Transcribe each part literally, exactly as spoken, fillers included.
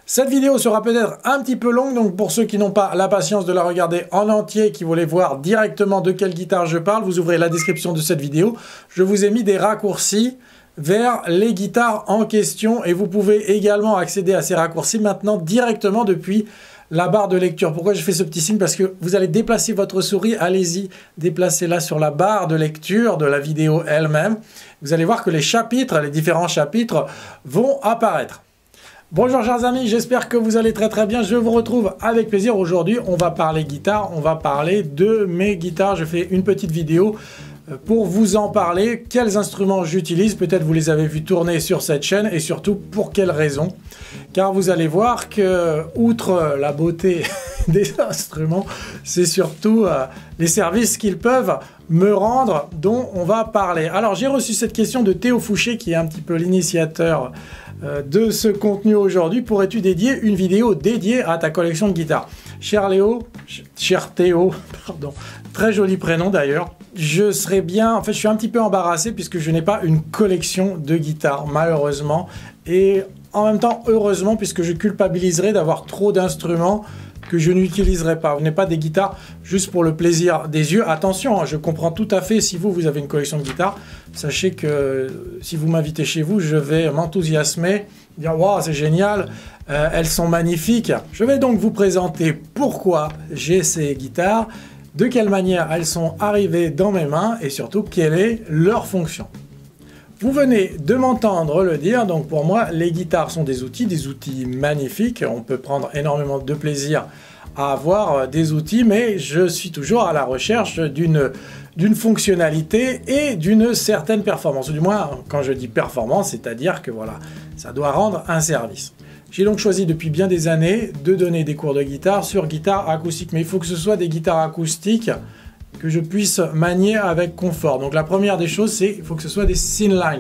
Cette vidéo sera peut-être un petit peu longue, donc pour ceux qui n'ont pas la patience de la regarder en entier, qui voulaient voir directement de quelle guitare je parle, vous ouvrez la description de cette vidéo. Je vous ai mis des raccourcis vers les guitares en question et vous pouvez également accéder à ces raccourcis maintenant directement depuis la barre de lecture. Pourquoi je fais ce petit signe? Parce que vous allez déplacer votre souris, allez-y, déplacez-la sur la barre de lecture de la vidéo elle-même. Vous allez voir que les chapitres, les différents chapitres vont apparaître. Bonjour chers amis, j'espère que vous allez très très bien. Je vous retrouve avec plaisir. Aujourd'hui, on va parler guitare, on va parler de mes guitares. Je fais une petite vidéo pour vous en parler, quels instruments j'utilise, peut-être vous les avez vus tourner sur cette chaîne et surtout pour quelles raisons. Car vous allez voir que, outre la beauté des instruments, c'est surtout euh, les services qu'ils peuvent me rendre dont on va parler. Alors j'ai reçu cette question de Théo Fouché qui est un petit peu l'initiateur euh, de ce contenu aujourd'hui. Pourrais-tu dédier une vidéo dédiée à ta collection de guitares? Cher Léo, cher Théo, pardon, très joli prénom d'ailleurs. Je serais bien, en fait je suis un petit peu embarrassé puisque je n'ai pas une collection de guitares malheureusement et en même temps heureusement puisque je culpabiliserais d'avoir trop d'instruments que je n'utiliserai pas. Vous n'êtes pas des guitares juste pour le plaisir des yeux. Attention, hein, je comprends tout à fait si vous, vous avez une collection de guitares. Sachez que si vous m'invitez chez vous, je vais m'enthousiasmer, dire « Waouh, c'est génial, euh, elles sont magnifiques ». Je vais donc vous présenter pourquoi j'ai ces guitares, de quelle manière elles sont arrivées dans mes mains et surtout quelle est leur fonction. Vous venez de m'entendre le dire, donc pour moi les guitares sont des outils, des outils magnifiques, on peut prendre énormément de plaisir à avoir des outils, mais je suis toujours à la recherche d'une d'une fonctionnalité et d'une certaine performance, ou du moins quand je dis performance, c'est-à-dire que voilà, ça doit rendre un service. J'ai donc choisi depuis bien des années de donner des cours de guitare sur guitare acoustique, mais il faut que ce soit des guitares acoustiques que je puisse manier avec confort. Donc la première des choses, c'est qu'il faut que ce soit des thin lines.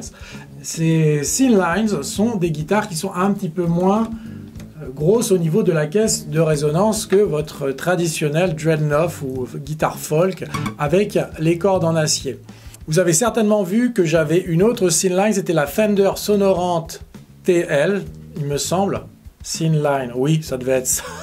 Ces thin lines sont des guitares qui sont un petit peu moins grosses au niveau de la caisse de résonance que votre traditionnel dreadnought ou guitare folk avec les cordes en acier. Vous avez certainement vu que j'avais une autre thin line, c'était la Fender Sonorant T L, il me semble. Thin line, oui, ça devait être ça.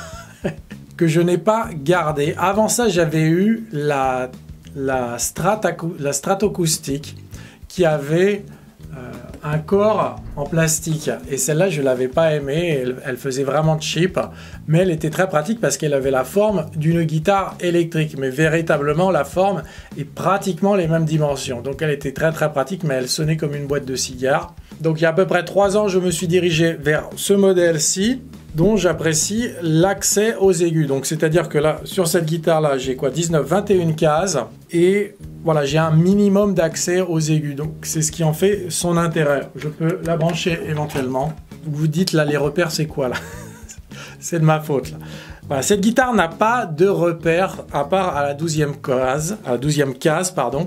que je n'ai pas gardé. Avant ça, j'avais eu la, la, Stratacu, la Stratocoustic qui avait euh, un corps en plastique. Et celle-là, je ne l'avais pas aimée. Elle, elle faisait vraiment cheap. Mais elle était très pratique parce qu'elle avait la forme d'une guitare électrique. Mais véritablement, la forme est pratiquement les mêmes dimensions. Donc elle était très très pratique, mais elle sonnait comme une boîte de cigares. Donc il y a à peu près trois ans, je me suis dirigé vers ce modèle-ci, dont j'apprécie l'accès aux aigus. Donc c'est-à-dire que là, sur cette guitare-là, j'ai quoi, dix-neuf, vingt et une cases. Et voilà, j'ai un minimum d'accès aux aigus. Donc c'est ce qui en fait son intérêt. Je peux la brancher éventuellement. Vous vous dites, là, les repères, c'est quoi là? C'est de ma faute là. Voilà, cette guitare n'a pas de repères à part à la douzième case, à la douzième case, pardon.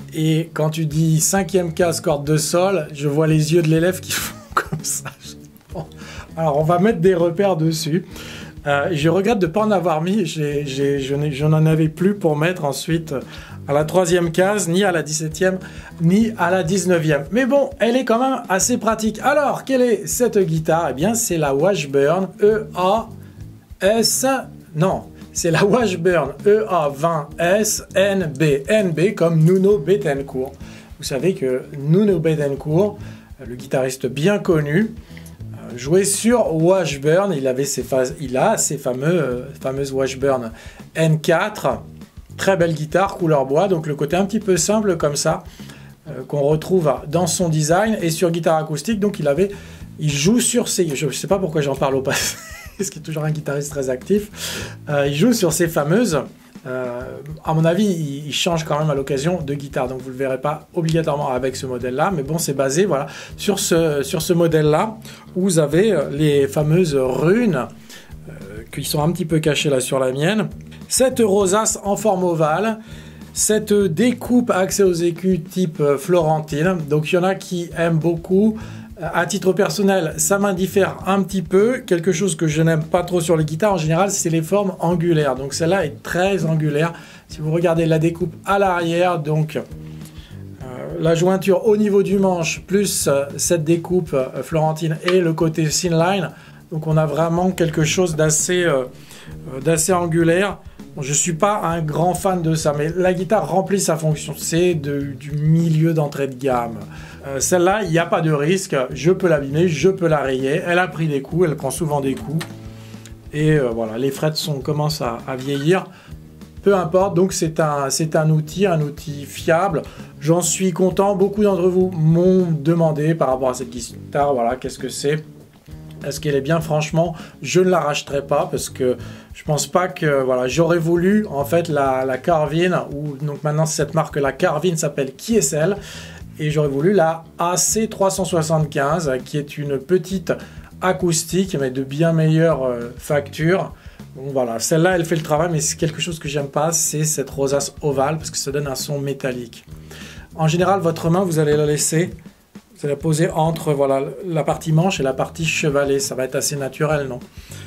Et quand tu dis cinquième case, corde de sol, je vois les yeux de l'élève qui font comme ça. Bon. Alors, on va mettre des repères dessus. Euh, je regrette de ne pas en avoir mis. J'ai, j'ai, je n'en avais plus pour mettre ensuite à la troisième case, ni à la dix-septième, ni à la dix-neuvième. Mais bon, elle est quand même assez pratique. Alors, quelle est cette guitare? Eh bien, c'est la Washburn E A S... Non, c'est la Washburn E A vingt S N B. N B comme Nuno Bettencourt. Vous savez que Nuno Bettencourt, le guitariste bien connu, jouait sur Washburn. Il, avait ses il a ses fameux, euh, fameuses Washburn N quatre. Très belle guitare, couleur bois. Donc le côté un petit peu simple comme ça, euh, qu'on retrouve dans son design. Et sur guitare acoustique, donc il, avait, il joue sur ces... Je ne sais pas pourquoi j'en parle au passé. Ce qui est toujours un guitariste très actif. Euh, il joue sur ces fameuses... Euh, à mon avis, il, il change quand même à l'occasion de guitare, donc vous ne le verrez pas obligatoirement avec ce modèle-là, mais bon, c'est basé voilà, sur ce, sur ce modèle-là, où vous avez les fameuses runes euh, qui sont un petit peu cachées là sur la mienne. Cette rosace en forme ovale, cette découpe accès aux écus type Florentine, donc il y en a qui aiment beaucoup. À titre personnel, ça m'indiffère un petit peu. Quelque chose que je n'aime pas trop sur les guitares, en général, c'est les formes angulaires. Donc celle-là est très angulaire. Si vous regardez la découpe à l'arrière, donc euh, la jointure au niveau du manche, plus euh, cette découpe euh, Florentine et le côté thin line, Donc on a vraiment quelque chose d'assez euh, d'assez angulaire. Bon, je ne suis pas un grand fan de ça, mais la guitare remplit sa fonction. C'est du milieu d'entrée de gamme. Euh, Celle-là, il n'y a pas de risque. Je peux l'abîmer, je peux la rayer. Elle a pris des coups, elle prend souvent des coups. Et euh, voilà, les frettes sont, commencent à, à vieillir. Peu importe, donc c'est un, c'est un outil, un outil fiable. J'en suis content. Beaucoup d'entre vous m'ont demandé par rapport à cette guitare, voilà, qu'est-ce que c'est? Est-ce qu'elle est bien? Franchement, je ne la rachèterai pas parce que je pense pas que, voilà, j'aurais voulu en fait la, la Carvin, ou donc maintenant cette marque, la Carvin s'appelle K S L, et j'aurais voulu la A C trois cent soixante-quinze qui est une petite acoustique mais de bien meilleure euh, facture. Donc voilà, celle-là elle fait le travail, mais c'est quelque chose que j'aime pas, c'est cette rosace ovale parce que ça donne un son métallique. En général, votre main, vous allez la laisser, vous allez la poser entre voilà, la partie manche et la partie chevalet, ça va être assez naturel, non?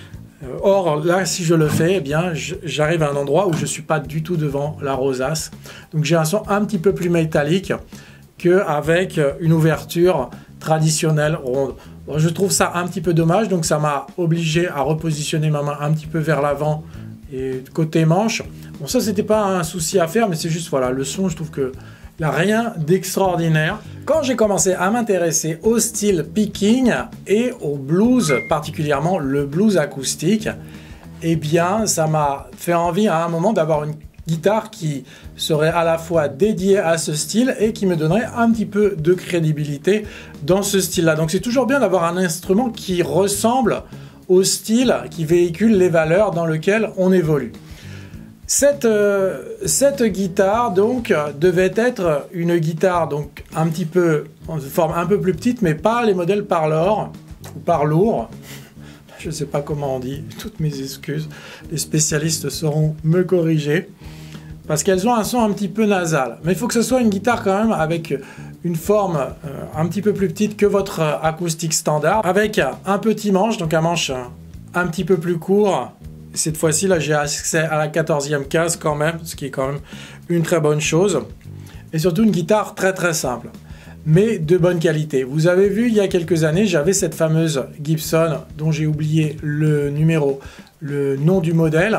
Or, là, si je le fais, eh bien, j'arrive à un endroit où je ne suis pas du tout devant la rosace. Donc j'ai un son un petit peu plus métallique qu'avec une ouverture traditionnelle ronde. Bon, je trouve ça un petit peu dommage, donc ça m'a obligé à repositionner ma main un petit peu vers l'avant et côté manche. Bon, ça, c'était pas un souci à faire, mais c'est juste, voilà, le son, je trouve que il n'y a rien d'extraordinaire. Quand j'ai commencé à m'intéresser au style picking et au blues, particulièrement le blues acoustique, eh bien, ça m'a fait envie à un moment d'avoir une guitare qui serait à la fois dédiée à ce style et qui me donnerait un petit peu de crédibilité dans ce style-là. Donc c'est toujours bien d'avoir un instrument qui ressemble au style qui véhicule les valeurs dans lesquelles on évolue. Cette, euh, cette guitare donc devait être une guitare donc un petit peu en forme un peu plus petite, mais pas les modèles Parlor ou Parlour. Je ne sais pas comment on dit, toutes mes excuses. Les spécialistes sauront me corriger. Parce qu'elles ont un son un petit peu nasal. Mais il faut que ce soit une guitare quand même avec une forme euh, un petit peu plus petite que votre euh, acoustique standard. Avec un petit manche, donc un manche euh, un petit peu plus court. Cette fois-ci, là, j'ai accès à la quatorzième case quand même, ce qui est quand même une très bonne chose. Et surtout une guitare très très simple, mais de bonne qualité. Vous avez vu, il y a quelques années, j'avais cette fameuse Gibson dont j'ai oublié le numéro, le nom du modèle.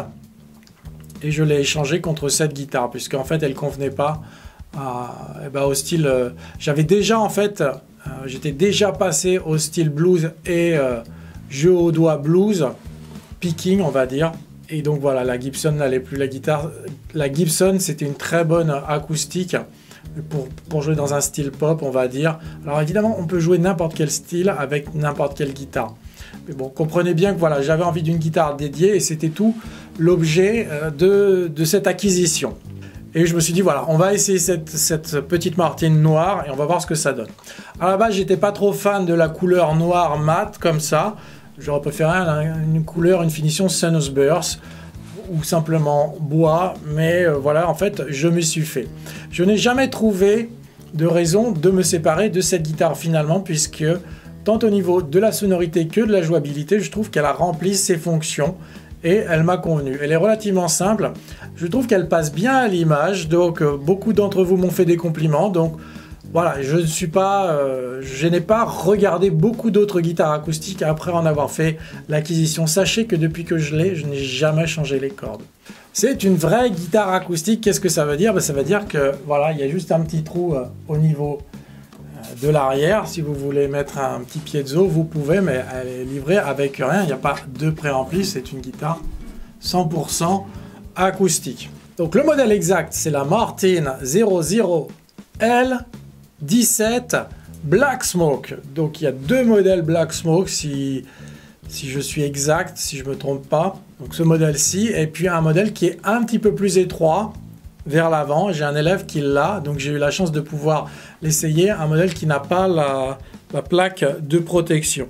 Et je l'ai échangée contre cette guitare, puisqu'en fait, elle ne convenait pas à, eh ben, au style... Euh, J'avais déjà, en fait, euh, j'étais déjà passé au style blues et euh, jeu au doigt blues, picking, on va dire. Et donc voilà, la Gibson n'allait plus. La guitare, la Gibson, c'était une très bonne acoustique pour, pour jouer dans un style pop, on va dire. Alors évidemment, on peut jouer n'importe quel style avec n'importe quelle guitare. Mais bon, comprenez bien que voilà, j'avais envie d'une guitare dédiée et c'était tout l'objet de, de cette acquisition. Et je me suis dit, voilà, on va essayer cette, cette petite Martin noire et on va voir ce que ça donne. À la base, j'étais pas trop fan de la couleur noire mat comme ça. J'aurais préféré une couleur, une finition Sunburst ou simplement bois. Mais euh, voilà, en fait, je me suis fait. Je n'ai jamais trouvé de raison de me séparer de cette guitare finalement, puisque tant au niveau de la sonorité que de la jouabilité, je trouve qu'elle a rempli ses fonctions et elle m'a convenu. Elle est relativement simple, je trouve qu'elle passe bien à l'image, donc euh, beaucoup d'entre vous m'ont fait des compliments, donc voilà, je ne suis pas, euh, je n'ai pas regardé beaucoup d'autres guitares acoustiques après en avoir fait l'acquisition. Sachez que depuis que je l'ai, je n'ai jamais changé les cordes. C'est une vraie guitare acoustique. Qu'est-ce que ça veut dire? Ben, ça veut dire que voilà, il y a juste un petit trou euh, au niveau de l'arrière. Si vous voulez mettre un petit piezo, vous pouvez, mais elle est livrée avec rien. Il n'y a pas de préampli. C'est une guitare cent pour cent acoustique. Donc le modèle exact, c'est la Martin zéro zéro L dix-sept Black Smoke. Donc il y a deux modèles Black Smoke si, si je suis exact, si je ne me trompe pas. Donc ce modèle-ci, et puis un modèle qui est un petit peu plus étroit vers l'avant. J'ai un élève qui l'a, donc j'ai eu la chance de pouvoir l'essayer. Un modèle qui n'a pas la, la plaque de protection.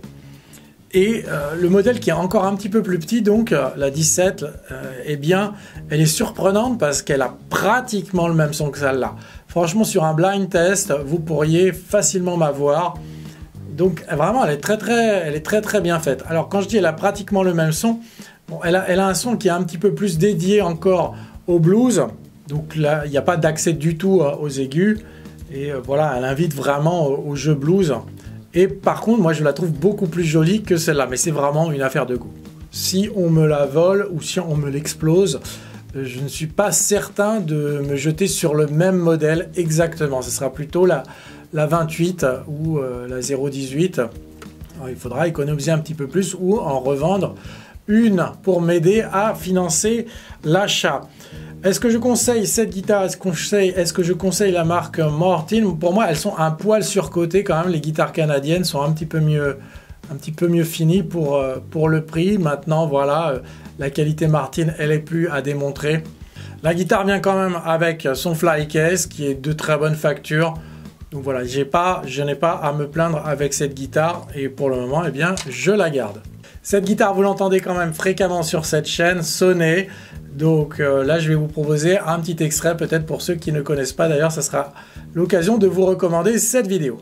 Et euh, le modèle qui est encore un petit peu plus petit, donc euh, la dix-sept, euh, eh bien, elle est surprenante parce qu'elle a pratiquement le même son que celle-là. Franchement, sur un blind test, vous pourriez facilement m'avoir. Donc vraiment, elle est très très, elle est très très bien faite. Alors quand je dis elle a pratiquement le même son, bon, elle a, elle a un son qui est un petit peu plus dédié encore au blues. Donc là, il n'y a pas d'accès du tout euh, aux aigus. Et euh, voilà, elle invite vraiment au, au jeu blues. Et par contre, moi je la trouve beaucoup plus jolie que celle-là, mais c'est vraiment une affaire de goût. Si on me la vole ou si on me l'explose, je ne suis pas certain de me jeter sur le même modèle exactement. Ce sera plutôt la, la vingt-huit ou euh, la zéro dix-huit. Alors, il faudra économiser un petit peu plus ou en revendre une pour m'aider à financer l'achat. Est-ce que je conseille cette guitare? Est-ce, conseille, est-ce que je conseille la marque Martin? Pour moi, elles sont un poil surcotées quand même. Les guitares canadiennes sont un petit peu mieux, un petit peu mieux finies pour, euh, pour le prix. Maintenant, voilà, euh, la qualité Martin, elle est plus à démontrer. La guitare vient quand même avec son fly case qui est de très bonne facture. Donc voilà, j'ai pas, je n'ai pas à me plaindre avec cette guitare et pour le moment, eh bien, je la garde. Cette guitare, vous l'entendez quand même fréquemment sur cette chaîne sonner. Donc euh, là, je vais vous proposer un petit extrait, peut-être pour ceux qui ne connaissent pas. D'ailleurs, ça sera l'occasion de vous recommander cette vidéo.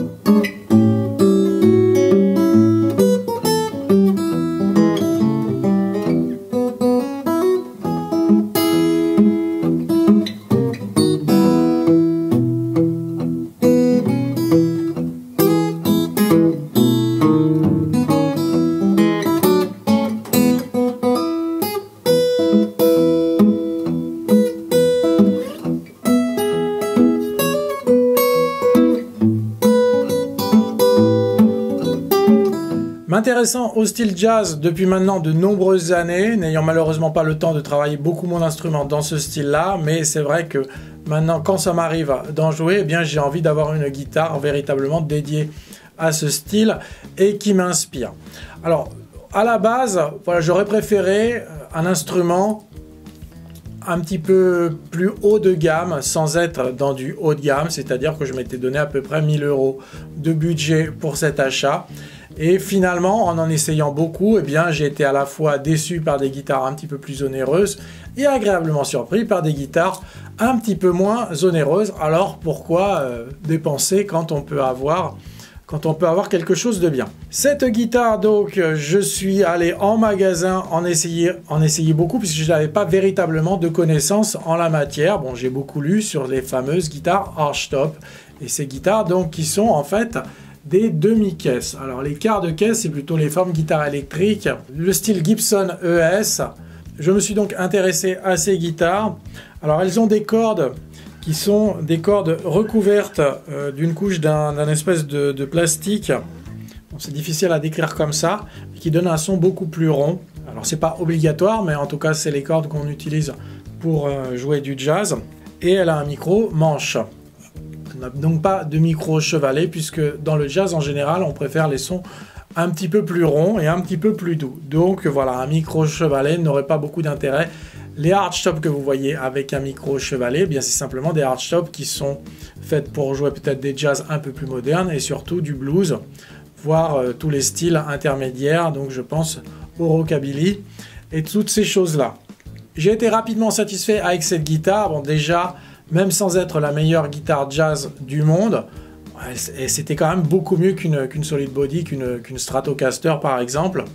M'intéressant au style jazz depuis maintenant de nombreuses années, n'ayant malheureusement pas le temps de travailler beaucoup mon instrument dans ce style-là, mais c'est vrai que maintenant, quand ça m'arrive d'en jouer, eh bien j'ai envie d'avoir une guitare véritablement dédiée à ce style et qui m'inspire. Alors, à la base, voilà, j'aurais préféré un instrument un petit peu plus haut de gamme, sans être dans du haut de gamme, c'est-à-dire que je m'étais donné à peu près mille euros de budget pour cet achat. Et finalement, en en essayant beaucoup, eh bien, j'ai été à la fois déçu par des guitares un petit peu plus onéreuses et agréablement surpris par des guitares un petit peu moins onéreuses. Alors pourquoi euh, dépenser quand on peut avoir, quand on peut avoir quelque chose de bien? Cette guitare, donc, je suis allé en magasin en essayer, en essayer beaucoup puisque je n'avais pas véritablement de connaissances en la matière. Bon, j'ai beaucoup lu sur les fameuses guitares Archtop et ces guitares donc qui sont en fait des demi-caisses. Alors les quarts de caisse, c'est plutôt les formes guitare électrique, le style Gibson E S. Je me suis donc intéressé à ces guitares. Alors elles ont des cordes qui sont des cordes recouvertes euh, d'une couche d'un d'un espèce de, de plastique. Bon, c'est difficile à décrire comme ça, mais qui donne un son beaucoup plus rond. Alors c'est pas obligatoire, mais en tout cas c'est les cordes qu'on utilise pour euh, jouer du jazz. Et elle a un micro manche. On n'a donc pas de micro chevalet puisque dans le jazz en général on préfère les sons un petit peu plus ronds et un petit peu plus doux. Donc voilà, un micro chevalet n'aurait pas beaucoup d'intérêt. Les Archtop que vous voyez avec un micro chevalet, eh bien c'est simplement des Archtop qui sont faites pour jouer peut-être des jazz un peu plus modernes et surtout du blues, voire euh, tous les styles intermédiaires, donc je pense au rockabilly et toutes ces choses-là. J'ai été rapidement satisfait avec cette guitare. Bon, déjà, même sans être la meilleure guitare jazz du monde, c'était quand même beaucoup mieux qu'une qu'une Solid Body, qu'une qu'une Stratocaster par exemple,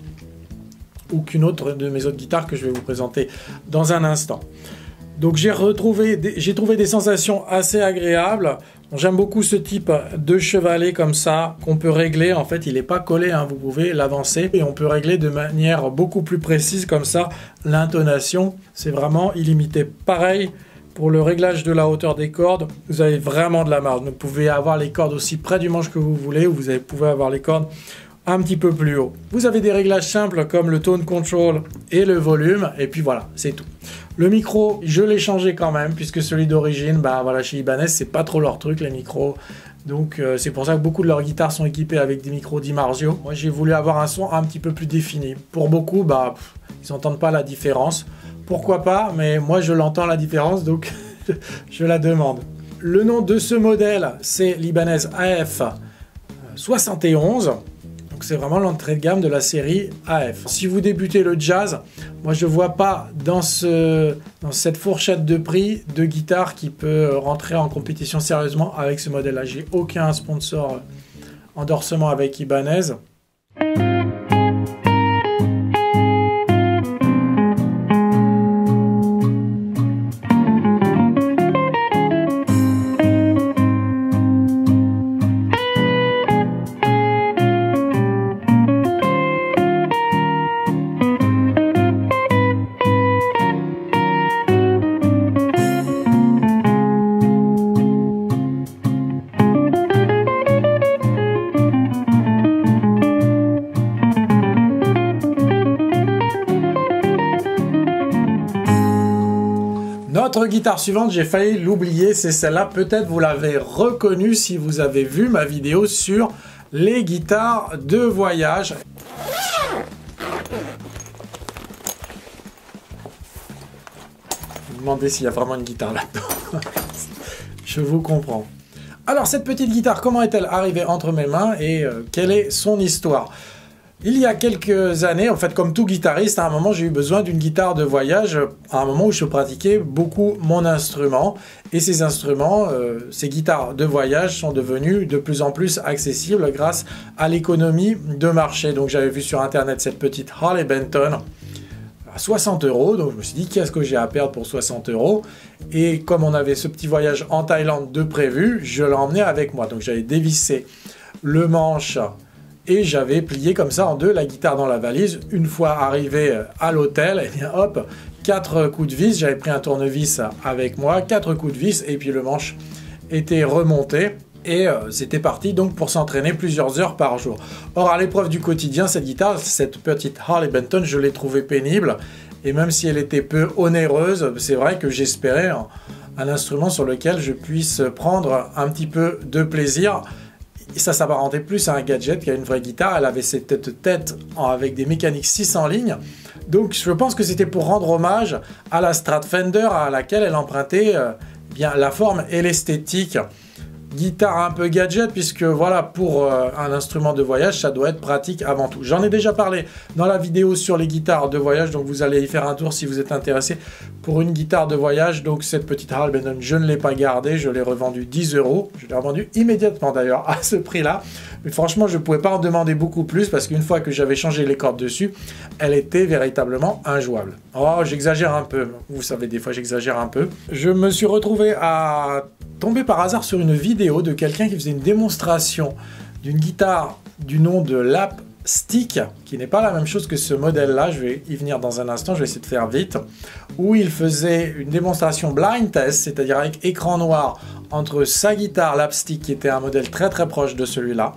ou qu'une autre de mes autres guitares que je vais vous présenter dans un instant. Donc j'ai retrouvé, j'ai trouvé des sensations assez agréables. J'aime beaucoup ce type de chevalet comme ça, qu'on peut régler. En fait, il n'est pas collé, hein. Vous pouvez l'avancer et on peut régler de manière beaucoup plus précise comme ça l'intonation. C'est vraiment illimité. Pareil, pour le réglage de la hauteur des cordes, vous avez vraiment de la marge. Vous pouvez avoir les cordes aussi près du manche que vous voulez, ou vous pouvez avoir les cordes un petit peu plus haut. Vous avez des réglages simples comme le tone control et le volume, et puis voilà, c'est tout. Le micro, je l'ai changé quand même, puisque celui d'origine, bah voilà, chez Ibanez, c'est pas trop leur truc, les micros. Donc euh, c'est pour ça que beaucoup de leurs guitares sont équipées avec des micros DiMarzio. Moi, j'ai voulu avoir un son un petit peu plus défini. Pour beaucoup, bah, pff, ils n'entendent pas la différence. Pourquoi pas, mais moi je l'entends la différence, donc je la demande. Le nom de ce modèle, c'est l'Ibanez A F soixante et onze. Donc c'est vraiment l'entrée de gamme de la série A F. Si vous débutez le jazz, moi je ne vois pas dans, ce, dans cette fourchette de prix de guitare qui peut rentrer en compétition sérieusement avec ce modèle-là. J'ai aucun sponsor endorsement avec Ibanez. Notre guitare suivante, j'ai failli l'oublier, c'est celle-là. Peut-être vous l'avez reconnue si vous avez vu ma vidéo sur les guitares de voyage. Vous me demandez s'il y a vraiment une guitare là-dedans. Je vous comprends. Alors, cette petite guitare, comment est-elle arrivée entre mes mains et euh, quelle est son histoire? Il y a quelques années, en fait, comme tout guitariste, à un moment, j'ai eu besoin d'une guitare de voyage, à un moment où je pratiquais beaucoup mon instrument. Et ces instruments, euh, ces guitares de voyage sont devenus de plus en plus accessibles grâce à l'économie de marché. Donc, j'avais vu sur Internet cette petite Harley Benton à soixante euros. Donc, je me suis dit, qu'est-ce que j'ai à perdre pour soixante euros? Et comme on avait ce petit voyage en Thaïlande de prévu, je l'ai emmené avec moi. Donc, j'avais dévissé le manche et j'avais plié comme ça en deux la guitare dans la valise. Une fois arrivé à l'hôtel, et bien hop, quatre coups de vis. J'avais pris un tournevis avec moi, quatre coups de vis, et puis le manche était remonté. Et euh, c'était parti donc pour s'entraîner plusieurs heures par jour. Or, à l'épreuve du quotidien, cette guitare, cette petite Harley Benton, je l'ai trouvée pénible. Et même si elle était peu onéreuse, c'est vrai que j'espérais un, un instrument sur lequel je puisse prendre un petit peu de plaisir. Et ça s'apparentait plus à un gadget qu'à une vraie guitare. Elle avait cette tête, tête avec des mécaniques six cents lignes. Donc je pense que c'était pour rendre hommage à la Strat Fender à laquelle elle empruntait euh, bien la forme et l'esthétique. Guitare un peu gadget, puisque voilà, pour euh, un instrument de voyage, ça doit être pratique avant tout. J'en ai déjà parlé dans la vidéo sur les guitares de voyage, donc vous allez y faire un tour si vous êtes intéressé pour une guitare de voyage. Donc cette petite Harley Benton, je ne l'ai pas gardée, je l'ai revendue dix euros. Je l'ai revendue immédiatement d'ailleurs à ce prix-là. Mais franchement, je ne pouvais pas en demander beaucoup plus, parce qu'une fois que j'avais changé les cordes dessus, elle était véritablement injouable. Oh, j'exagère un peu. Vous savez, des fois j'exagère un peu. Je me suis retrouvé à tomber par hasard sur une vidéo de quelqu'un qui faisait une démonstration d'une guitare du nom de Lapstick, qui n'est pas la même chose que ce modèle-là, je vais y venir dans un instant, je vais essayer de faire vite, où il faisait une démonstration blind test, c'est-à-dire avec écran noir, entre sa guitare Lapstick, qui était un modèle très très proche de celui-là,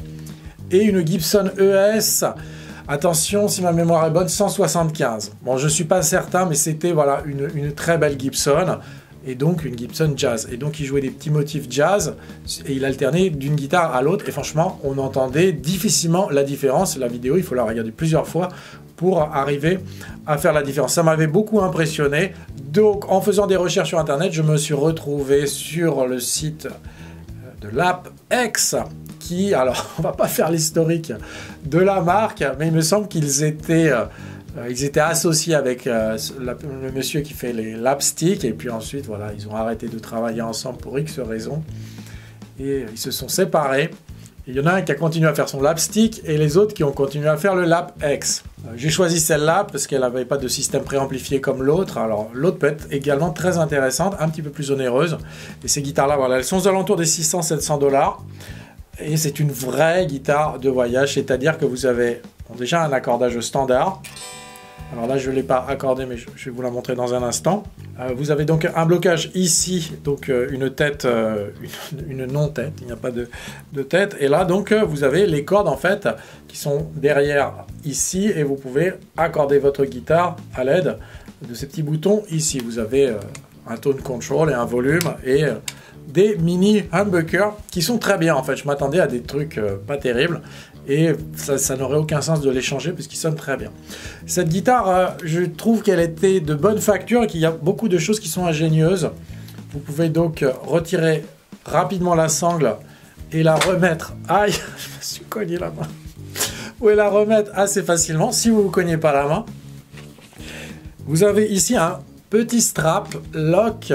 et une Gibson E S, attention si ma mémoire est bonne, cent soixante-quinze. Bon, je ne suis pas certain, mais c'était voilà, une, une très belle Gibson, et donc une Gibson Jazz. Et donc il jouait des petits motifs jazz, et il alternait d'une guitare à l'autre, et franchement, on entendait difficilement la différence. La vidéo, il faut la regarder plusieurs fois pour arriver à faire la différence. Ça m'avait beaucoup impressionné. Donc, en faisant des recherches sur Internet, je me suis retrouvé sur le site de LapX, qui, alors, on va pas faire l'historique de la marque, mais il me semble qu'ils étaient... Euh, Ils étaient associés avec euh, la, le monsieur qui fait les Lapstick, et puis ensuite, voilà, ils ont arrêté de travailler ensemble pour X raisons, et ils se sont séparés. Il y en a un qui a continué à faire son Lapstick, et les autres qui ont continué à faire le LapX. Euh, J'ai choisi celle-là parce qu'elle n'avait pas de système préamplifié comme l'autre. Alors, l'autre peut être également très intéressante, un petit peu plus onéreuse. Et ces guitares-là, voilà, elles sont aux alentours des six cents à sept cents dollars. Et c'est une vraie guitare de voyage, c'est-à-dire que vous avez bon, déjà un accordage standard. Alors là, je ne l'ai pas accordé, mais je, je vais vous la montrer dans un instant. Euh, vous avez donc un blocage ici, donc euh, une tête, euh, une, une non-tête, il n'y a pas de, de tête. Et là, donc, euh, vous avez les cordes, en fait, qui sont derrière ici, et vous pouvez accorder votre guitare à l'aide de ces petits boutons ici. Vous avez euh, un tone control et un volume, et euh, des mini humbuckers qui sont très bien, en fait. Je m'attendais à des trucs euh, pas terribles. Et ça, ça n'aurait aucun sens de les changer parce qu'ils sonnent très bien. Cette guitare, euh, je trouve qu'elle était de bonne facture et qu'il y a beaucoup de choses qui sont ingénieuses. Vous pouvez donc retirer rapidement la sangle et la remettre... Aïe, je me suis cogné la main. Vous pouvez la remettre assez facilement si vous ne vous cognez pas la main. Vous avez ici un petit strap lock.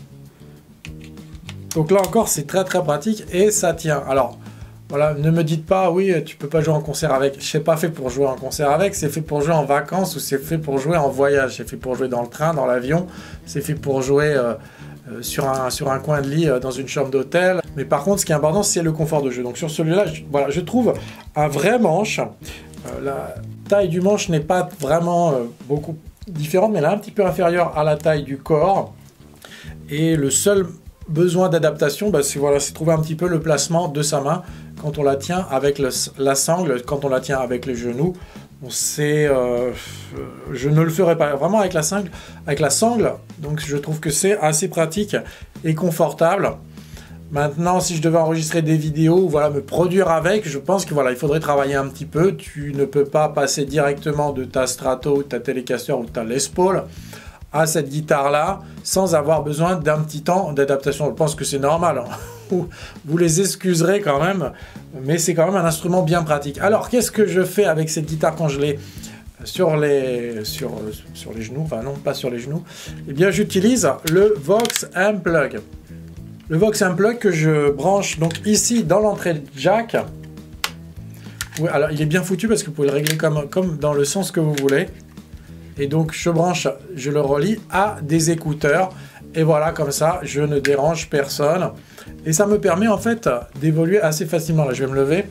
Donc là encore, c'est très très pratique et ça tient. Alors... Voilà, ne me dites pas, oui, tu peux pas jouer en concert avec. Je sais pas fait pour jouer en concert avec, c'est fait pour jouer en vacances ou c'est fait pour jouer en voyage. C'est fait pour jouer dans le train, dans l'avion. C'est fait pour jouer euh, euh, sur, un, sur un coin de lit euh, dans une chambre d'hôtel. Mais par contre, ce qui est important, c'est le confort de jeu. Donc sur celui-là, je, voilà, je trouve un vrai manche. Euh, la taille du manche n'est pas vraiment euh, beaucoup différente, mais elle est un petit peu inférieure à la taille du corps. Et le seul besoin d'adaptation, bah, c'est voilà, c'est trouver un petit peu le placement de sa main quand on la tient avec le, la sangle, quand on la tient avec les genoux. Bon, c'est, euh, je ne le ferai pas vraiment avec la sangle, avec la sangle. Donc je trouve que c'est assez pratique et confortable. Maintenant, si je devais enregistrer des vidéos, voilà, me produire avec, je pense que voilà, il faudrait travailler un petit peu. Tu ne peux pas passer directement de ta Strato, ta Telecaster ou ta Les Paul à cette guitare-là sans avoir besoin d'un petit temps d'adaptation. Je pense que c'est normal. Hein. Vous les excuserez quand même, mais c'est quand même un instrument bien pratique. Alors, qu'est-ce que je fais avec cette guitare quand je l'ai sur les, sur, sur les genoux? Enfin, non, pas sur les genoux. Eh bien, j'utilise le Vox Unplug. Le Vox Unplug que je branche donc ici dans l'entrée jack. Oui, alors il est bien foutu parce que vous pouvez le régler comme, comme dans le sens que vous voulez. Et donc je branche, je le relie à des écouteurs. Et voilà, comme ça, je ne dérange personne. Et ça me permet en fait d'évoluer assez facilement. Là, je vais me lever.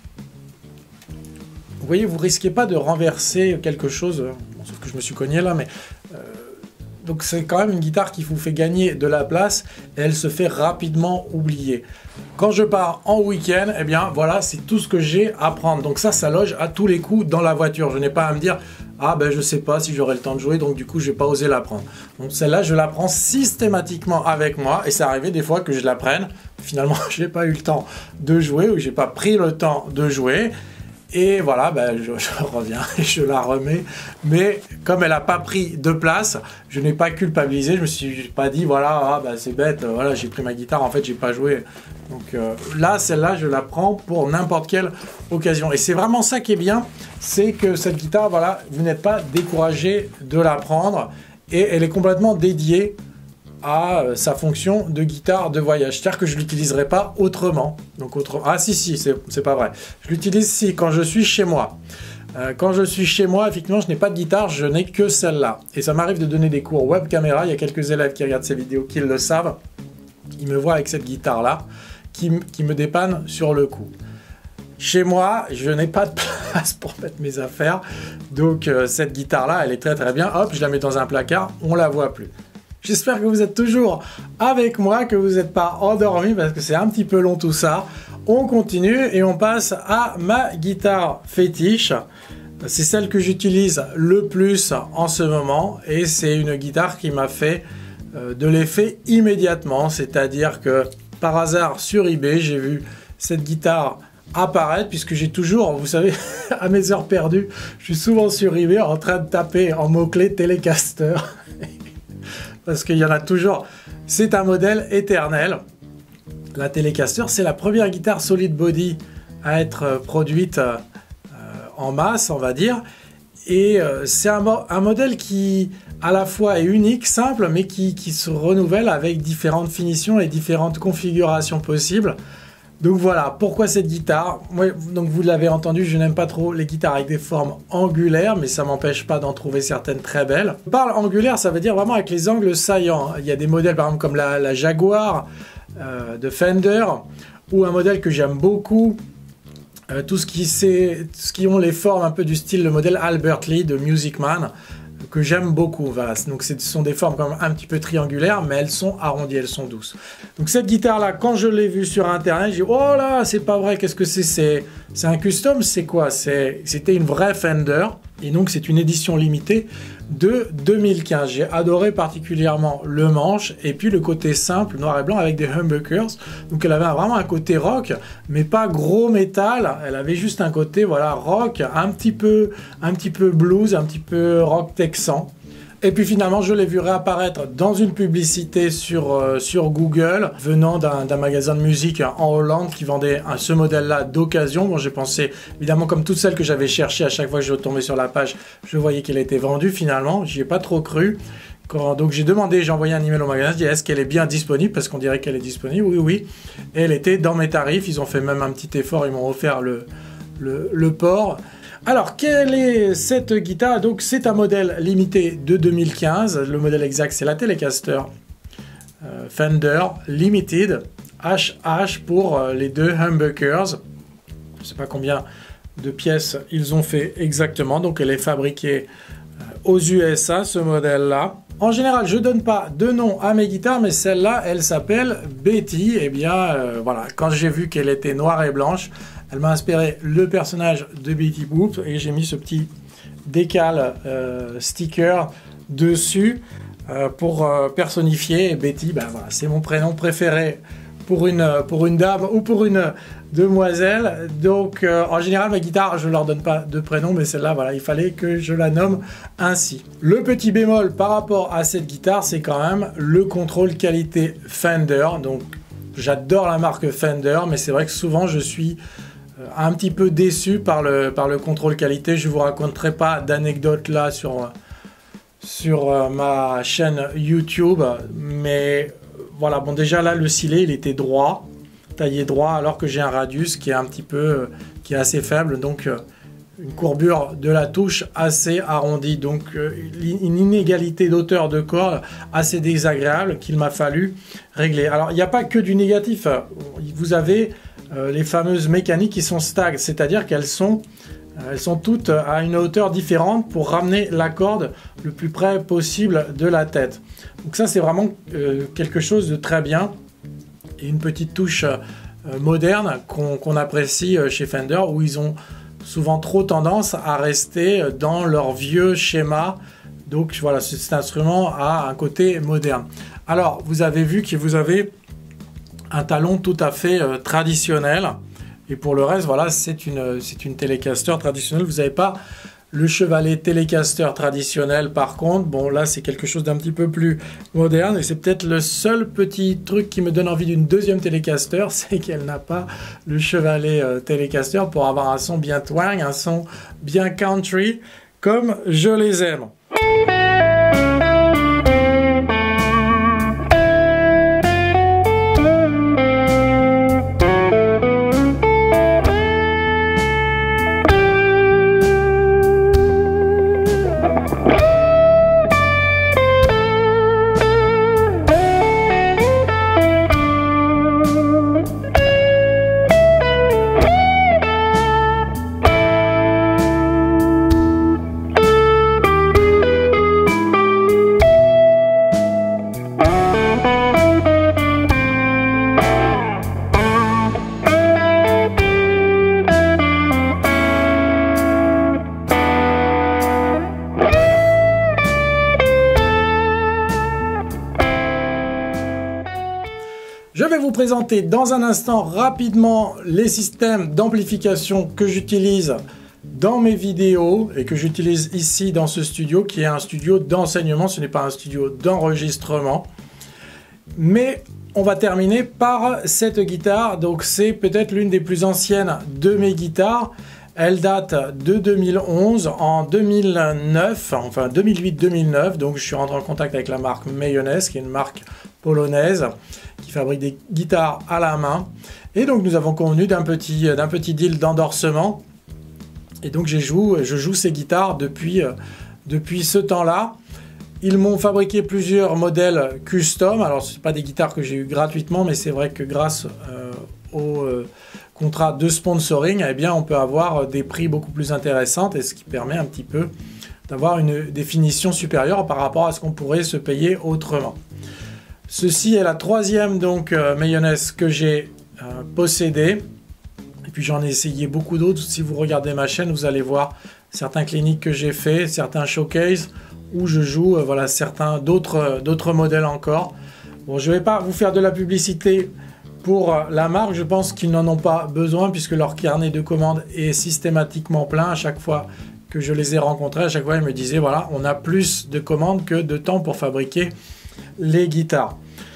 Vous voyez, vous risquez pas de renverser quelque chose. Bon, sauf que je me suis cogné là, mais... Euh, Donc c'est quand même une guitare qui vous fait gagner de la place et elle se fait rapidement oublier. Quand je pars en week-end, eh bien voilà, c'est tout ce que j'ai à prendre. Donc ça, ça loge à tous les coups dans la voiture. Je n'ai pas à me dire, ah ben je sais pas si j'aurai le temps de jouer, donc du coup je vais pas oser la prendre. Donc celle-là, je la prends systématiquement avec moi et c'est arrivé des fois que je la prenne. Finalement, je n'ai pas eu le temps de jouer ou j'ai pas pris le temps de jouer. Et voilà, ben, je, je reviens et je la remets. Mais comme elle n'a pas pris de place, je n'ai pas culpabilisé. Je me suis pas dit, voilà, ah, ben, c'est bête, voilà, j'ai pris ma guitare, en fait, j'ai pas joué. Donc euh, là, celle-là, je la prends pour n'importe quelle occasion. Et c'est vraiment ça qui est bien, c'est que cette guitare, voilà, vous n'êtes pas découragé de la prendre. Et elle est complètement dédiée à euh, sa fonction de guitare de voyage. C'est-à-dire que je ne l'utiliserai pas autrement. Donc autre... Ah si, si, c'est pas vrai. Je l'utilise si, quand je suis chez moi. Euh, quand je suis chez moi, effectivement, je n'ai pas de guitare, je n'ai que celle-là. Et ça m'arrive de donner des cours web caméra. Il y a quelques élèves qui regardent ces vidéos qui le savent. Ils me voient avec cette guitare-là, qui, qui me dépanne sur le coup. Chez moi, je n'ai pas de place pour mettre mes affaires. Donc euh, cette guitare-là, elle est très très bien. Hop, je la mets dans un placard, on la voit plus. J'espère que vous êtes toujours avec moi, que vous n'êtes pas endormi parce que c'est un petit peu long tout ça. On continue et on passe à ma guitare fétiche. C'est celle que j'utilise le plus en ce moment et c'est une guitare qui m'a fait euh, de l'effet immédiatement. C'est-à-dire que par hasard sur eBay, j'ai vu cette guitare apparaître puisque j'ai toujours, vous savez, à mes heures perdues, je suis souvent sur eBay en train de taper en mots-clés Telecaster. Parce qu'il y en a toujours. C'est un modèle éternel. La Telecaster, c'est la première guitare solid body à être produite euh, en masse, on va dire. Et euh, c'est un, mo un modèle qui, à la fois, est unique, simple, mais qui, qui se renouvelle avec différentes finitions et différentes configurations possibles. Donc voilà, pourquoi cette guitare? Moi, donc vous l'avez entendu, je n'aime pas trop les guitares avec des formes angulaires, mais ça m'empêche pas d'en trouver certaines très belles. Je parle angulaire, ça veut dire vraiment avec les angles saillants. Il y a des modèles par exemple comme la, la Jaguar euh, de Fender, ou un modèle que j'aime beaucoup, euh, tout ce qui, tout ce qui ont les formes un peu du style le modèle Albert Lee de Music Man, que j'aime beaucoup. Voilà. Donc ce sont des formes quand même un petit peu triangulaires, mais elles sont arrondies, elles sont douces. Donc cette guitare-là, quand je l'ai vue sur Internet, j'ai dit « Oh là, c'est pas vrai, qu'est-ce que c'est? C'est un custom, c'est quoi ?» C'était une vraie Fender, et donc c'est une édition limitée de deux mille quinze. J'ai adoré particulièrement le manche, et puis le côté simple, noir et blanc, avec des humbuckers. Donc elle avait vraiment un côté rock, mais pas gros métal. Elle avait juste un côté, voilà, rock, un petit peu, un petit peu blues, un petit peu rock texan. Et puis finalement, je l'ai vu réapparaître dans une publicité sur, euh, sur Google, venant d'un magasin de musique en Hollande qui vendait un, ce modèle-là d'occasion. Bon, j'ai pensé, évidemment, comme toutes celles que j'avais cherchées, à chaque fois que je tombais sur la page, je voyais qu'elle était vendue finalement. J'y ai pas trop cru. Quand, donc j'ai demandé, j'ai envoyé un email au magasin, je dis est-ce qu'elle est bien disponible, parce qu'on dirait qu'elle est disponible. Oui, oui. Et elle était dans mes tarifs. Ils ont fait même un petit effort, ils m'ont offert le, le, le port. Alors, quelle est cette guitare? Donc, c'est un modèle limité de deux mille quinze. Le modèle exact, c'est la Telecaster euh, Fender Limited H H pour euh, les deux humbuckers. Je ne sais pas combien de pièces ils ont fait exactement. Donc, elle est fabriquée euh, aux U S A, ce modèle-là. En général, je ne donne pas de nom à mes guitares, mais celle-là, elle s'appelle Betty. Eh bien, euh, voilà, quand j'ai vu qu'elle était noire et blanche, Elle m'a inspiré le personnage de Betty Boop et j'ai mis ce petit décal euh, sticker dessus euh, pour euh, personnifier Betty. Ben voilà, c'est mon prénom préféré pour une, pour une dame ou pour une demoiselle. Donc euh, en général ma guitare je leur donne pas de prénom, mais celle-là voilà, il fallait que je la nomme ainsi. Le petit bémol par rapport à cette guitare, c'est quand même le contrôle qualité Fender. Donc j'adore la marque Fender, mais c'est vrai que souvent je suis un petit peu déçu par le, par le contrôle qualité. Je ne vous raconterai pas d'anecdotes là sur, sur ma chaîne YouTube, mais voilà, bon déjà là le silet il était droit, taillé droit, alors que j'ai un radius qui est un petit peu, qui est assez faible, donc une courbure de la touche assez arrondie, donc une inégalité d'auteur de corde assez désagréable qu'il m'a fallu régler. Alors il n'y a pas que du négatif, vous avez Euh, les fameuses mécaniques qui sont stag, c'est-à-dire qu'elles sont, euh, elles sont toutes à une hauteur différente pour ramener la corde le plus près possible de la tête. Donc ça c'est vraiment euh, quelque chose de très bien et une petite touche euh, moderne qu'on qu'on apprécie chez Fender, où ils ont souvent trop tendance à rester dans leur vieux schéma. Donc voilà, cet instrument a un côté moderne. Alors vous avez vu que vous avez un talon tout à fait euh, traditionnel, et pour le reste voilà, c'est une, c'est une Telecaster traditionnelle. Vous n'avez pas le chevalet Telecaster traditionnel. Par contre bon là c'est quelque chose d'un petit peu plus moderne, et c'est peut-être le seul petit truc qui me donne envie d'une deuxième Telecaster, c'est qu'elle n'a pas le chevalet euh, Telecaster pour avoir un son bien twang, un son bien country comme je les aime. Je vais vous présenter dans un instant rapidement les systèmes d'amplification que j'utilise dans mes vidéos et que j'utilise ici dans ce studio, qui est un studio d'enseignement, ce n'est pas un studio d'enregistrement. Mais on va terminer par cette guitare. Donc c'est peut-être l'une des plus anciennes de mes guitares. Elle date de deux mille onze. En deux mille neuf, enfin deux mille huit deux mille neuf, donc je suis rentré en contact avec la marque Mayonnaise, qui est une marque polonaise qui fabrique des guitares à la main. Et donc nous avons convenu d'un petit, d'un petit deal d'endorsement. Et donc je joue, je joue ces guitares depuis, depuis ce temps-là. Ils m'ont fabriqué plusieurs modèles custom. Alors ce ne sont pas des guitares que j'ai eues gratuitement, mais c'est vrai que grâce euh, au euh, contrat de sponsoring, eh bien, on peut avoir des prix beaucoup plus intéressants, et ce qui permet un petit peu d'avoir une définition supérieure par rapport à ce qu'on pourrait se payer autrement. Ceci est la troisième donc euh, Mayonnaise que j'ai euh, possédée. Et puis j'en ai essayé beaucoup d'autres. Si vous regardez ma chaîne, vous allez voir certains cliniques que j'ai fait, certains showcases où je joue euh, voilà, certains d'autres euh, d'autres modèles encore. Bon, je ne vais pas vous faire de la publicité pour euh, la marque. Je pense qu'ils n'en ont pas besoin puisque leur carnet de commandes est systématiquement plein. À chaque fois que je les ai rencontrés, à chaque fois ils me disaient voilà, on a plus de commandes que de temps pour fabriquer les guitares.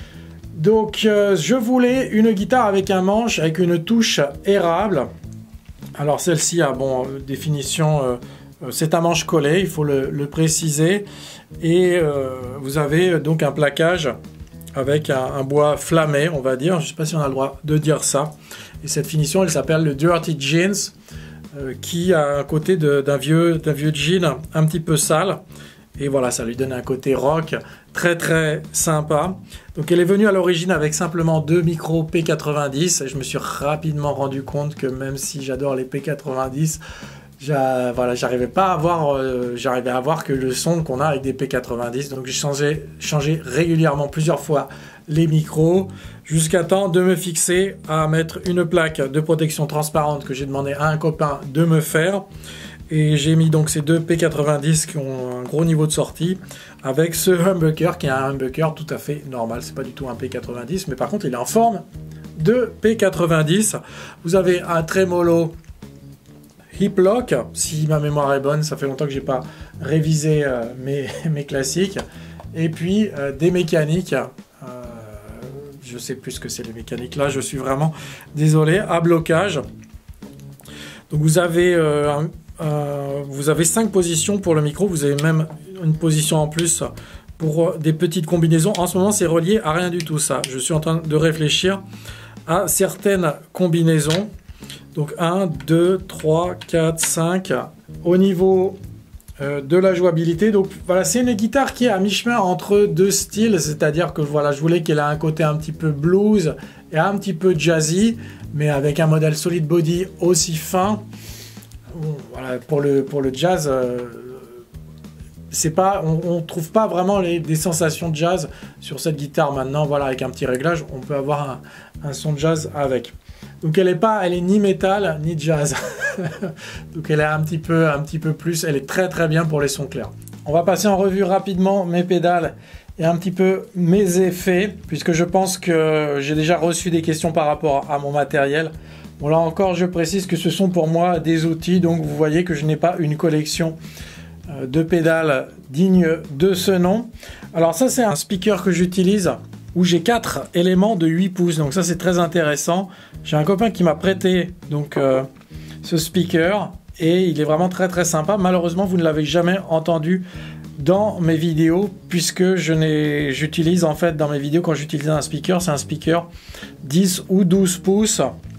Donc euh, je voulais une guitare avec un manche, avec une touche érable. Alors celle-ci a bon euh, définition, euh, c'est un manche collé, il faut le, le préciser. Et euh, vous avez donc un plaquage avec un, un bois flammé, on va dire. Je ne sais pas si on a le droit de dire ça. Et cette finition, elle s'appelle le Dirty Jeans, euh, qui a un côté d'un vieux, d'un vieux jean un petit peu sale. Et voilà, ça lui donne un côté rock très très sympa. Donc elle est venue à l'origine avec simplement deux micros P quatre-vingt-dix. Et je me suis rapidement rendu compte que même si j'adore les P quatre-vingt-dix, Voilà, j'arrivais pas à voir, euh, j'arrivais à voir que le son qu'on a avec des P quatre-vingt-dix. Donc j'ai changé, changé régulièrement plusieurs fois les micros jusqu'à temps de me fixer à mettre une plaque de protection transparente que j'ai demandé à un copain de me faire. Et j'ai mis donc ces deux P quatre-vingt-dix qui ont un gros niveau de sortie avec ce humbucker qui est un humbucker tout à fait normal. C'est pas du tout un P quatre-vingt-dix, mais par contre il est en forme de P quatre-vingt-dix. Vous avez un trémolo hip lock, si ma mémoire est bonne, ça fait longtemps que j'ai pas révisé euh, mes, mes classiques. Et puis euh, des mécaniques. Euh, je sais plus ce que c'est les mécaniques là, je suis vraiment désolé. À blocage. Donc vous avez euh, un, euh, vous avez cinq positions pour le micro. Vous avez même une position en plus pour des petites combinaisons. En ce moment, c'est relié à rien du tout ça. Je suis en train de réfléchir à certaines combinaisons. Donc un, deux, trois, quatre, cinq. Au niveau euh, de la jouabilité, donc voilà, c'est une guitare qui est à mi-chemin entre deux styles, c'est-à-dire que voilà, je voulais qu'elle ait un côté un petit peu blues et un petit peu jazzy, mais avec un modèle solid body aussi fin. Voilà, pour le pour le jazz, euh, c'est pas, on, on trouve pas vraiment les, des sensations de jazz sur cette guitare maintenant. Voilà, avec un petit réglage, on peut avoir un, un son de jazz avec. Donc elle est pas, elle est ni métal ni jazz. Donc elle est un petit peu, un petit peu plus. Elle est très très bien pour les sons clairs. On va passer en revue rapidement mes pédales et un petit peu mes effets, puisque je pense que j'ai déjà reçu des questions par rapport à mon matériel. Bon là encore, je précise que ce sont pour moi des outils, donc vous voyez que je n'ai pas une collection de pédales digne de ce nom. Alors ça c'est un speaker que j'utilise où j'ai quatre éléments de huit pouces, donc ça c'est très intéressant. J'ai un copain qui m'a prêté donc euh, ce speaker et il est vraiment très très sympa. Malheureusement vous ne l'avez jamais entendu dans mes vidéos, puisque je n'ai, j'utilise en fait dans mes vidéos, quand j'utilise un speaker, c'est un speaker dix ou douze pouces.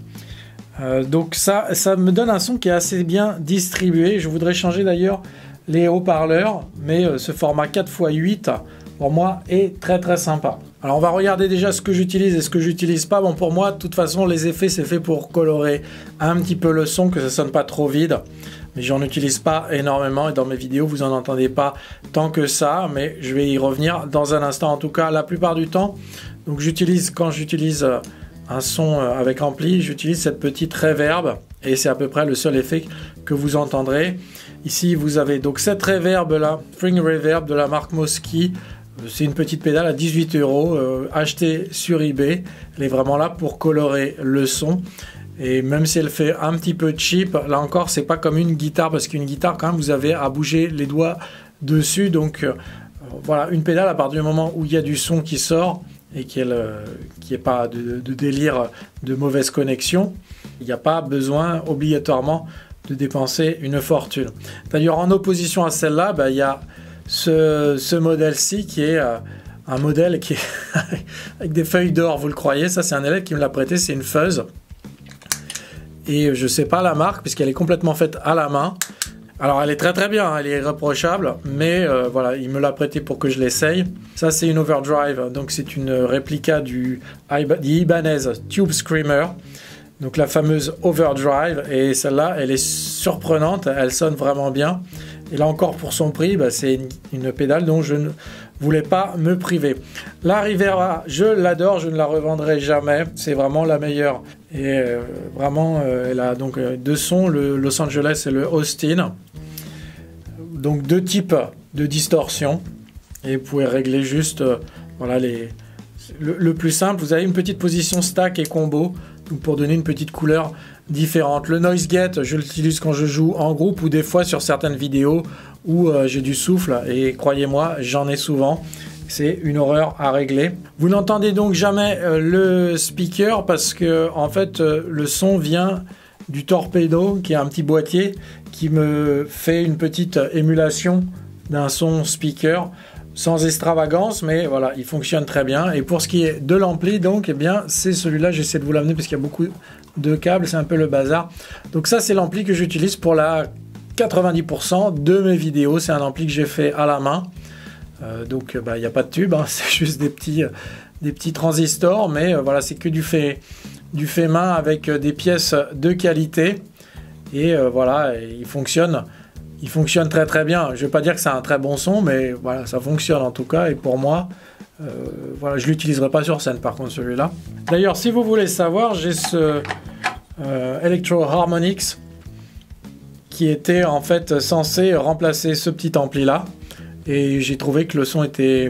Euh, donc ça, ça me donne un son qui est assez bien distribué. Je voudrais changer d'ailleurs les haut-parleurs, mais euh, ce format quatre fois huit pour moi est très très sympa. Alors on va regarder déjà ce que j'utilise et ce que j'utilise pas. Bon, pour moi de toute façon les effets c'est fait pour colorer un petit peu le son, que ça sonne pas trop vide, mais j'en utilise pas énormément et dans mes vidéos vous en entendez pas tant que ça, mais je vais y revenir dans un instant. En tout cas la plupart du temps, donc j'utilise, quand j'utilise un son avec ampli, j'utilise cette petite reverb et c'est à peu près le seul effet que vous entendrez. Ici vous avez donc cette reverb là, Spring Reverb de la marque Mosky. C'est une petite pédale à dix-huit euros, euh, achetée sur eBay. Elle est vraiment là pour colorer le son. Et même si elle fait un petit peu cheap, là encore, c'est pas comme une guitare, parce qu'une guitare, quand même, vous avez à bouger les doigts dessus. Donc, euh, voilà, une pédale, à partir du moment où il y a du son qui sort et qu'il n'y euh, ait pas de, de délire de mauvaise connexion, il n'y a pas besoin obligatoirement de dépenser une fortune. D'ailleurs, en opposition à celle-là, bah, il y a Ce, ce modèle-ci qui est euh, un modèle qui est avec des feuilles d'or, vous le croyez? Ça c'est un élève qui me l'a prêté, c'est une Fuzz. Et je sais pas la marque puisqu'elle est complètement faite à la main. Alors elle est très très bien, hein, elle est irréprochable, mais euh, voilà, il me l'a prêté pour que je l'essaye. Ça c'est une Overdrive, donc c'est une réplica du Ibanez Tube Screamer. Donc la fameuse Overdrive, et celle-là elle est surprenante, elle sonne vraiment bien. Et là encore pour son prix, bah, c'est une, une pédale dont je ne voulais pas me priver. La Rivera, je l'adore, je ne la revendrai jamais, c'est vraiment la meilleure. Et euh, vraiment, euh, elle a donc euh, deux sons, le Los Angeles et le Austin. Donc deux types de distorsion. Et vous pouvez régler juste euh, voilà, les, le, le plus simple. Vous avez une petite position stack et combo, donc pour donner une petite couleur différentes. Le noise gate, je l'utilise quand je joue en groupe ou des fois sur certaines vidéos où euh, j'ai du souffle, et croyez-moi, j'en ai souvent. C'est une horreur à régler. Vous n'entendez donc jamais euh, le speaker parce que en fait euh, le son vient du Torpedo, qui est un petit boîtier qui me fait une petite émulation d'un son speaker sans extravagance, mais voilà, il fonctionne très bien. Et pour ce qui est de l'ampli, donc, eh bien, c'est celui-là, j'essaie de vous l'amener parce qu'il y a beaucoup de câbles, c'est un peu le bazar. Donc ça, c'est l'ampli que j'utilise pour la quatre-vingt-dix pour cent de mes vidéos. C'est un ampli que j'ai fait à la main. Euh, donc, bah, il n'y a pas de tube, hein, c'est juste des petits, des petits transistors, mais euh, voilà, c'est que du fait, du fait main avec des pièces de qualité. Et euh, voilà, et il fonctionne. Il fonctionne très très bien. Je ne vais pas dire que c'est un très bon son, mais voilà, ça fonctionne en tout cas. Et pour moi, euh, voilà, je ne l'utiliserai pas sur scène par contre celui-là. D'ailleurs, si vous voulez savoir, j'ai ce euh, Electro Harmonix qui était en fait censé remplacer ce petit ampli là. Et j'ai trouvé que le son était,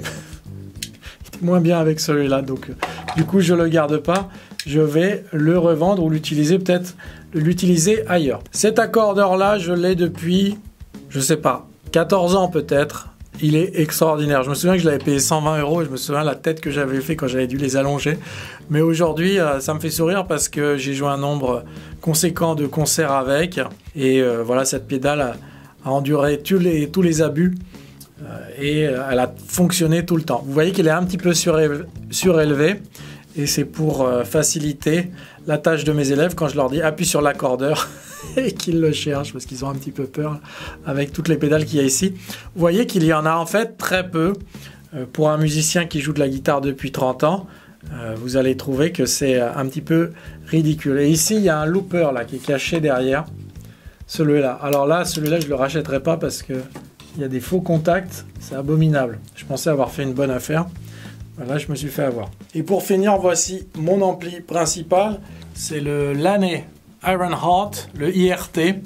était moins bien avec celui-là. Donc du coup, je ne le garde pas. Je vais le revendre ou l'utiliser peut-être l'utiliser ailleurs. Cet accordeur là, je l'ai depuis... je sais pas, quatorze ans peut-être. Il est extraordinaire. Je me souviens que je l'avais payé cent vingt euros et je me souviens la tête que j'avais fait quand j'avais dû les allonger. Mais aujourd'hui, euh, ça me fait sourire parce que j'ai joué un nombre conséquent de concerts avec. Et euh, voilà, cette pédale a, a enduré tous les, tous les abus. Euh, et euh, elle a fonctionné tout le temps. Vous voyez qu'il est un petit peu surélevé. surélevé et c'est pour euh, faciliter la tâche de mes élèves quand je leur dis appuie sur l'accordeur et qu'ils le cherchent parce qu'ils ont un petit peu peur avec toutes les pédales qu'il y a ici. Vous voyez qu'il y en a en fait très peu. Euh, pour un musicien qui joue de la guitare depuis trente ans, euh, vous allez trouver que c'est un petit peu ridicule. Et ici, il y a un looper là qui est caché derrière celui-là. Alors là, celui-là, je ne le rachèterai pas parce qu'il y a des faux contacts. C'est abominable. Je pensais avoir fait une bonne affaire. Voilà, je me suis fait avoir. Et pour finir, voici mon ampli principal. C'est le Laney Ironheart, le I R T,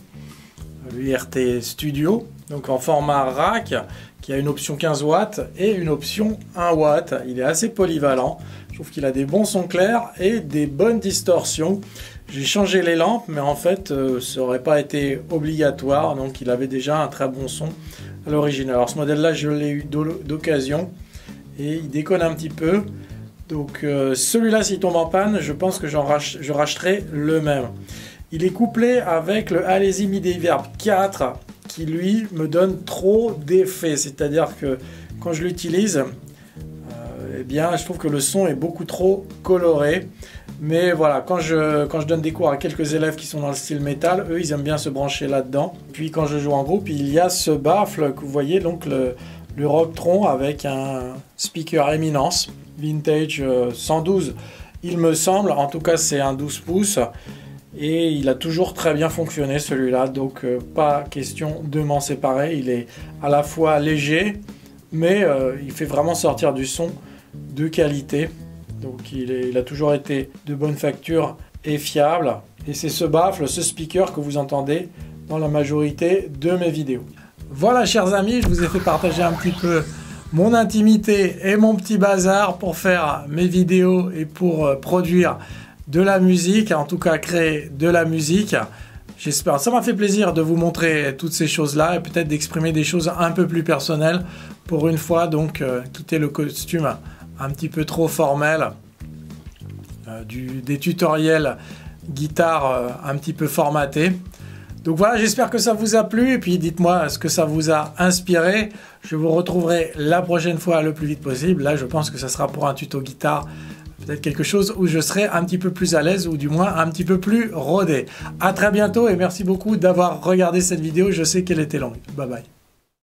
le I R T Studio, donc en format rack, qui a une option quinze watts et une option un watt. Il est assez polyvalent. Je trouve qu'il a des bons sons clairs et des bonnes distorsions. J'ai changé les lampes, mais en fait, euh, ça n'aurait pas été obligatoire. Donc, il avait déjà un très bon son à l'origine. Alors, ce modèle-là, je l'ai eu d'occasion. Et il déconne un petit peu. Donc euh, celui-là, s'il tombe en panne, je pense que j'en rach je racheterai le même. Il est couplé avec le Alesi MIDI Reverb quatre qui lui me donne trop d'effets. C'est-à-dire que quand je l'utilise, euh, eh bien, je trouve que le son est beaucoup trop coloré. Mais voilà, quand je, quand je donne des cours à quelques élèves qui sont dans le style métal, eux, ils aiment bien se brancher là-dedans. Puis quand je joue en groupe, il y a ce baffle que vous voyez, donc le... le Rocktron avec un speaker éminence vintage euh, cent douze, il me semble, en tout cas c'est un douze pouces et il a toujours très bien fonctionné celui-là, donc euh, pas question de m'en séparer. Il est à la fois léger mais euh, il fait vraiment sortir du son de qualité, donc il, est, il a toujours été de bonne facture et fiable, et c'est ce baffle, ce speaker que vous entendez dans la majorité de mes vidéos. Voilà, chers amis, je vous ai fait partager un petit peu mon intimité et mon petit bazar pour faire mes vidéos et pour euh, produire de la musique, en tout cas créer de la musique. J'espère, ça m'a fait plaisir de vous montrer toutes ces choses-là et peut-être d'exprimer des choses un peu plus personnelles pour une fois, donc euh, quitter le costume un petit peu trop formel, euh, du, des tutoriels guitare euh, un petit peu formatés. Donc voilà, j'espère que ça vous a plu et puis dites-moi ce que ça vous a inspiré. Je vous retrouverai la prochaine fois le plus vite possible. Là, je pense que ça sera pour un tuto guitare, peut-être quelque chose où je serai un petit peu plus à l'aise ou du moins un petit peu plus rodé. À très bientôt et merci beaucoup d'avoir regardé cette vidéo. Je sais qu'elle était longue. Bye bye.